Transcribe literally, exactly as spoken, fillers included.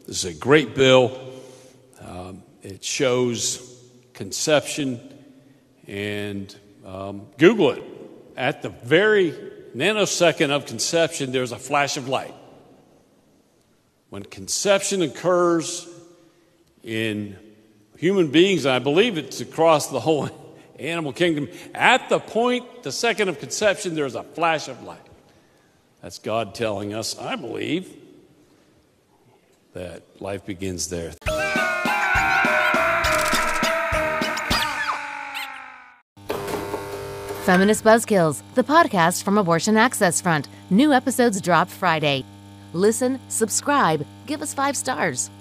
This is a great bill. Um, it shows conception, and um, Google it. At the very nanosecond of conception, there's a flash of light. When conception occurs in human beings, and I believe it's across the whole animal kingdom, at the point, the second of conception, there's a flash of light. That's God telling us, I believe, that life begins there. Feminist Buzzkills, the podcast from Abortion Access Front. New episodes drop Friday. Listen, subscribe, give us five stars.